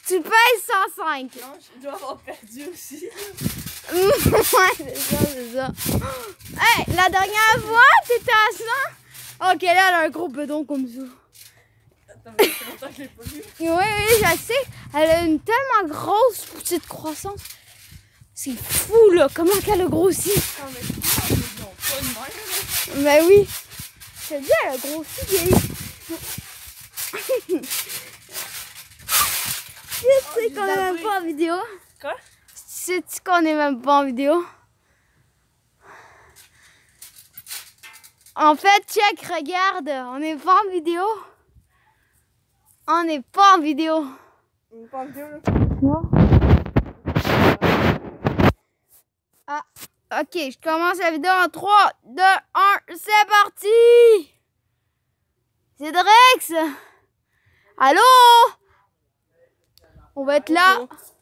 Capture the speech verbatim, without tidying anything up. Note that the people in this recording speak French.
Tu pèses cent cinq. Non, je dois avoir perdu aussi. Ouais, c'est ça, c'est ça. Hey, la dernière fois, t'étais à cent. Ok, là, elle a un gros bedon comme ça. Attends, mais ça fait longtemps que je l'ai pas vu. Oui, oui, je sais. Elle a une tellement grosse petite croissance. C'est fou, là, comment qu'elle a grossi. Non, mais ils ont pas de même, là. Ben oui. Je te dis, elle a grossi, vieille. Tu sais qu'on est même pas en vidéo? Quoi? Sais-tu qu'on est même pas en vidéo? En fait, check, regarde, on n'est pas en vidéo. On n'est pas en vidéo. On n'est pas en vidéo, là? Non. Ah, ok, je commence la vidéo en trois, deux, un, c'est parti! C'est Drex! Allô? On va être là.